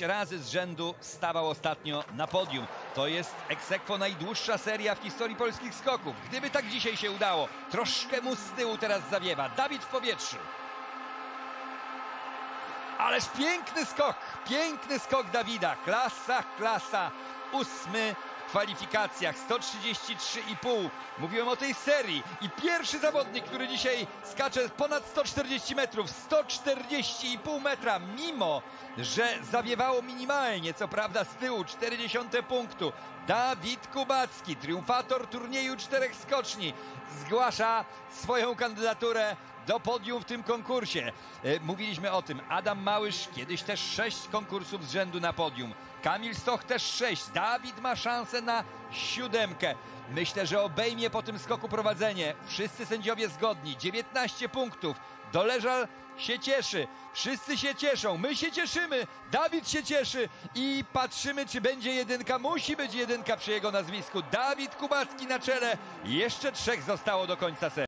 6 razy z rzędu stawał ostatnio na podium. To jest ex aequo najdłuższa seria w historii polskich skoków. Gdyby tak dzisiaj się udało, troszkę mu z tyłu teraz zawiewa. Dawid w powietrzu. Ależ piękny skok Dawida. Klasa. 8. w kwalifikacjach, 133,5. Mówiłem o tej serii i pierwszy zawodnik, który dzisiaj skacze ponad 140 metrów, 140,5 metra, mimo że zawiewało minimalnie, co prawda z tyłu, 40 punktu. Dawid Kubacki, triumfator turnieju 4 skoczni, zgłasza swoją kandydaturę do podium w tym konkursie. Mówiliśmy o tym. Adam Małysz kiedyś też 6 konkursów z rzędu na podium. Kamil Stoch też 6. Dawid ma szansę na 7. Myślę, że obejmie po tym skoku prowadzenie. Wszyscy sędziowie zgodni. 19 punktów. Doleżal się cieszy. Wszyscy się cieszą. My się cieszymy. Dawid się cieszy. I patrzymy, czy będzie jedynka. Musi być jedynka przy jego nazwisku. Dawid Kubacki na czele. Jeszcze 3 zostało do końca serii.